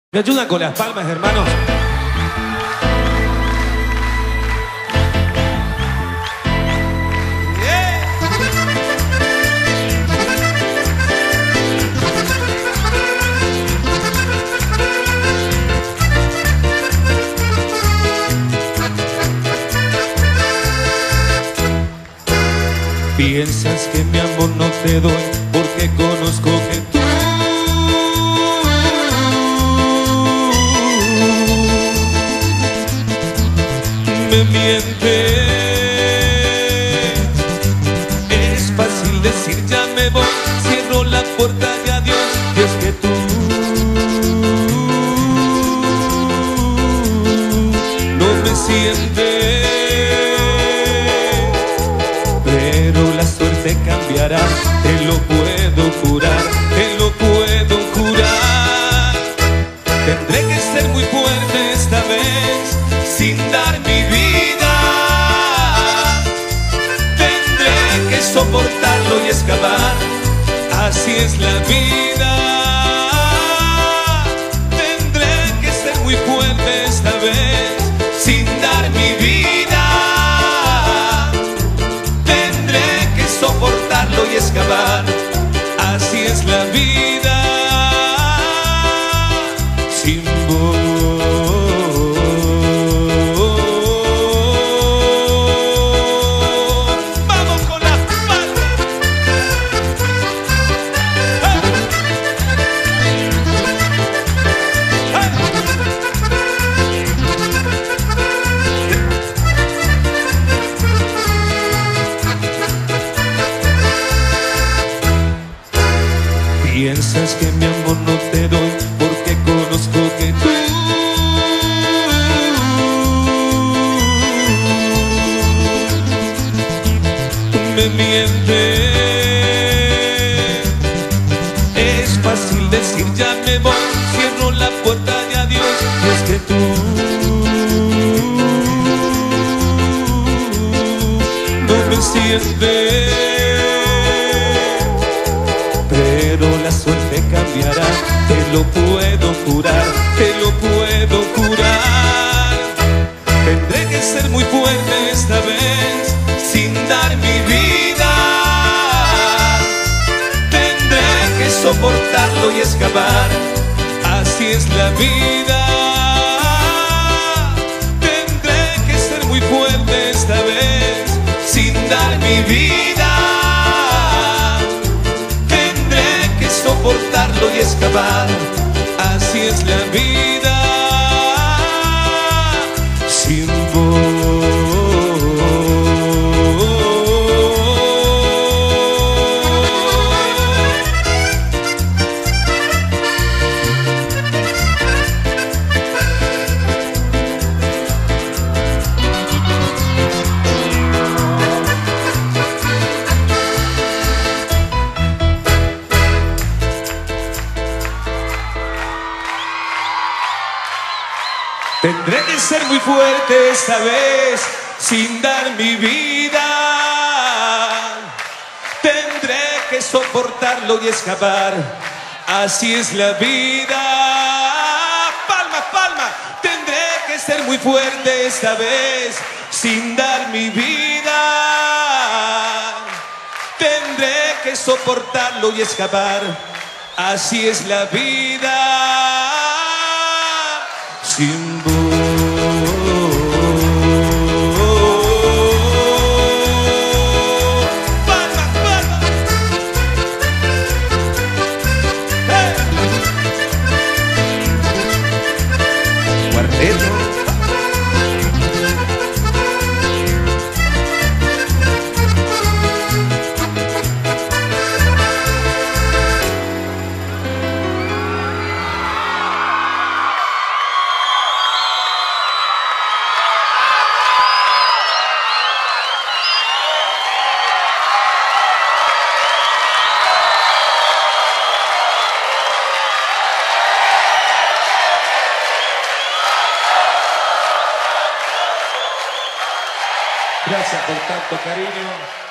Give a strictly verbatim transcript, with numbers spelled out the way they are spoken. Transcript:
¿Me ayudan con las palmas, hermanos? Piensas que mi amor no te doy porque conozco que tú me mientes. Es fácil decir ya me voy, cierro la puerta y adiós. Y es que tú no me sientes, pero la suerte cambiará, te lo puedo jurar, te lo puedo jurar. Tendré que ser muy fuerte esta vez, sin dar mi vida. Tendré que soportarlo y escapar, así es la vida. Tendré que ser muy fuerte esta vez, sin dar mi vida. Soportarlo y escapar, así es la vida. Sin vos vamos con las palmas. Piensas que mi amor no te doy porque conozco que tú me mientes. Es fácil decir ya me voy, cierro la puerta y adiós. Y es que tú no me sientes, pero la suerte cambiará, te lo puedo jurar, te lo puedo jurar. Tendré que ser muy fuerte esta vez, sin dar mi vida. Tendré que soportarlo y escapar, así es la vida. Tendré que ser muy fuerte esta vez, sin dar mi vida. Soportarlo y escapar, así es la vida. Sin vos tendré que ser muy fuerte esta vez, sin dar mi vida. Tendré que soportarlo y escapar, así es la vida. Palmas, palmas. Tendré que ser muy fuerte esta vez, sin dar mi vida. Tendré que soportarlo y escapar, así es la vida. Sin vos palmas, palmas. Hey. Cuarteto. Gracias por tanto cariño.